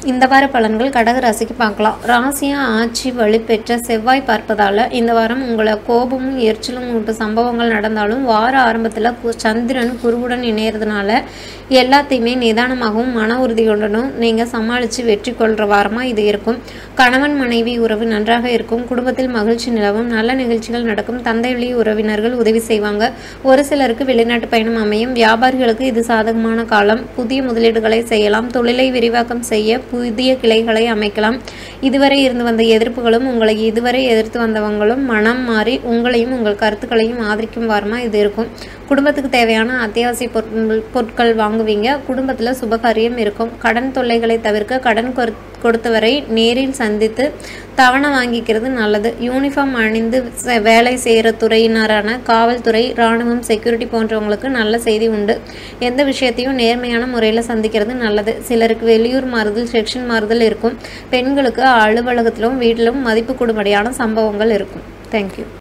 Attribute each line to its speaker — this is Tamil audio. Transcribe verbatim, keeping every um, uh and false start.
Speaker 1: இந்த வார பலன்கள் கடக ராசிக்கு பார்க்கலாம். ராசியா ஆட்சி வலுப்பெற்ற செவ்வாய் பார்ப்பதால் இந்த வாரம் உங்களை கோபமும் எரிச்சலும் மூட்டு சம்பவங்கள் நடந்தாலும் வார ஆரம்பத்தில் சந்திரன் குருவுடன் இணையறதுனால எல்லாத்தையுமே நிதானமாகவும் மன உறுதியுடனும் நீங்கள் சமாளித்து வெற்றி கொள்கிற வாரமாக இது இருக்கும். கணவன் மனைவி உறவு நன்றாக இருக்கும். குடும்பத்தில் மகிழ்ச்சி நிலவும். நல்ல நிகழ்ச்சிகள் நடக்கும். தந்தை வழி உறவினர்கள் உதவி செய்வாங்க. ஒரு சிலருக்கு வெளிநாட்டு பயணம் அமையும். வியாபாரிகளுக்கு இது சாதகமான காலம். புதிய முதலீடுகளை செய்யலாம். தொழிலை விரிவாக்கம் செய்ய புதிய கிளைகளை அமைக்கலாம். இதுவரை இருந்து வந்த எதிர்ப்புகளும் உங்களை இதுவரை எதிர்த்து வந்தவங்களும் மனம் மாறி உங்களையும் உங்கள் கருத்துக்களையும் ஆதரிக்கும் வாரமா இது இருக்கும். குடும்பத்துக்கு தேவையான அத்தியாவசிய பொருட்கள் வாங்குவீங்க. குடும்பத்தில் சுபகாரியம் இருக்கும். கடன் தொல்லைகளை தவிர்க்க கடன் கொடுத்தவரை நேரில் சந்தித்து தவணை வாங்கிக்கிறது நல்லது. யூனிஃபார்ம் அணிந்து வேலை செய்கிற துறையினரான காவல்துறை, இராணுவம், செக்யூரிட்டி போன்றவங்களுக்கு நல்ல செய்தி உண்டு. எந்த விஷயத்தையும் நேர்மையான முறையில் சந்திக்கிறது நல்லது. சிலருக்கு வெளியூர் மாறுதல், செக்ஷன் மாறுதல் இருக்கும். பெண்களுக்கு அலுவலகத்திலும் வீட்டிலும் மதிப்பு கூடும்படியான சம்பவங்கள் இருக்கும். தேங்க்யூ.